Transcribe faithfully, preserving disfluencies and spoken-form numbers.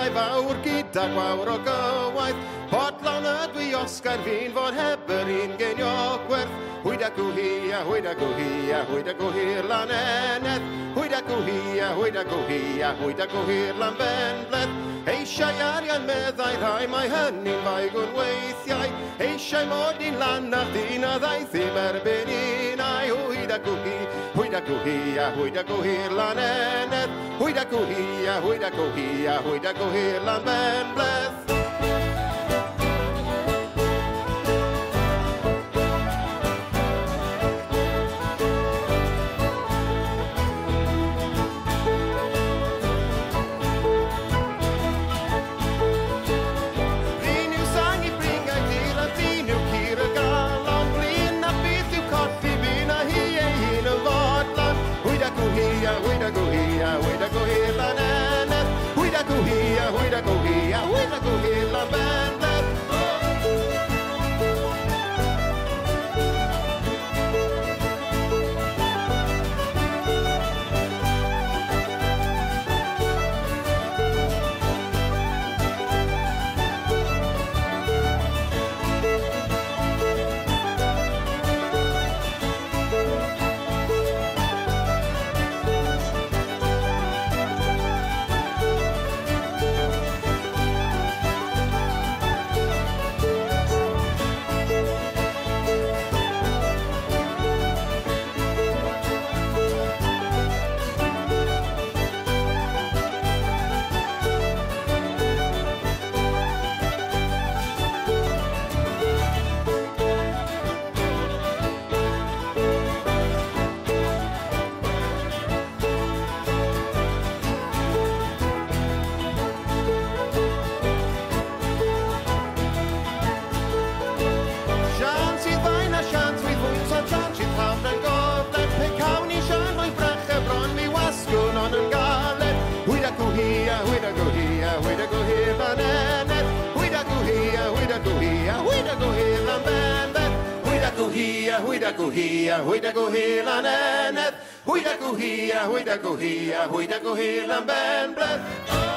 Cynlluniau fawr gyda gwawr o gywaith. Podlawn ydw i Oscar fi'n fod heb yr un genio gwerth. Hwyd ac whia, hwyd ac whia, hwyd ac whir lan eneth. Hwyd ac whia, hwyd ac whia, hwyd ac whir lan benbleth. Eisiau arian meddai rhai, mae hynny'n faigwn weithiau. Eisiau mod i'n lan ar ddyn a ddaeth ddim erbyn un ai. Hwyd ac whi, hwyd ac whia, hwyd ac whir lan eneth. Hwyd ac whia, hwyd ac whia, hwyd ac whir lan benbleth. Hwyd ac whia, hwyd ac whir lan eneth. Hwyd ac whia, hwyd ac whia, hwyd ac whir lan benbleth. Hwyd ac whia, hwyd ac whir lan eneth. Hwyd ac whia, hwyd ac whia, hwyd ac whir lan benbleth. Hwyd ac whia, hwyd ac whia, hwyd ac whir lan eneth. Hwyd ac whia, hwyd ac whia, hwyd ac whir lan benbleth.